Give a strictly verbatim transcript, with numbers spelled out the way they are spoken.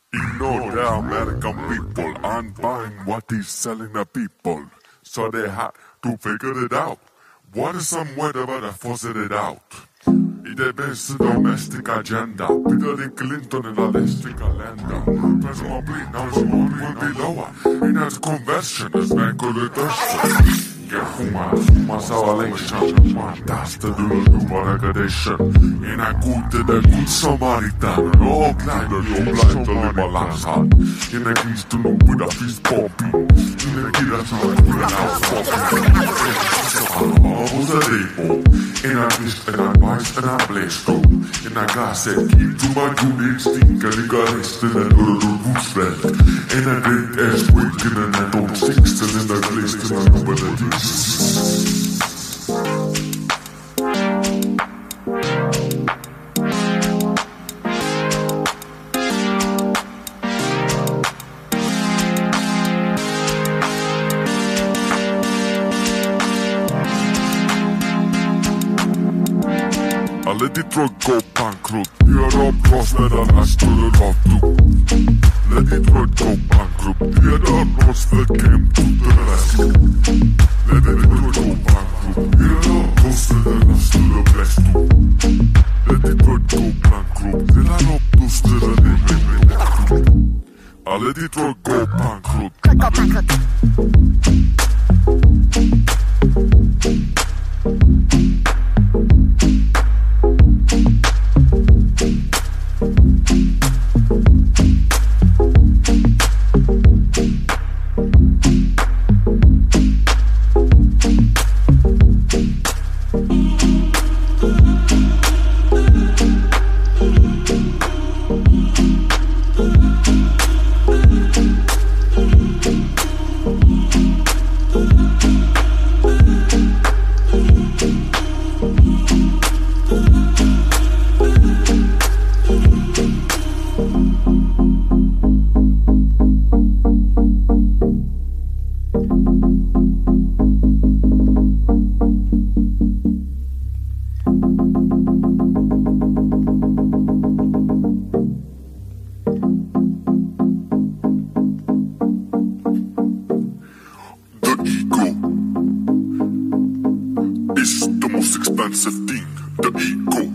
Ignore the American people and buying what he's selling the people. So they had to figure it out. What is some way to better force it out? I det bästa domestic agenda. Hillary Clinton in a listic calendar. President Blinken som will be lower. In his conversion is bank of the dust. Get fuma, fuma salvation. Fantastic little human aggregation. In a good to the good Samaritan. No blind or no blind to live a last hand. In a peace to know with a feast pumping. In a kid that's not with an house pumping. Almost a depot. In a fist and a vice and a blaze go. In a glass and keep to my good instinct. And you got rest in a little roosevelt. In a great ass waking and a don't six. And in a place to a number of I let the truck go bankrupt. Here up cross where the last to the rock to. Let the truck go bankrupt. Here up cross that came to the rescue. Let the truck go bankrupt. Here up cross where the last to the blessed to. Let the truck go bankrupt. Here up cross where the last to the I let the truck go bankrupt. Go bankrupt. It's the most expensive thing, the ego.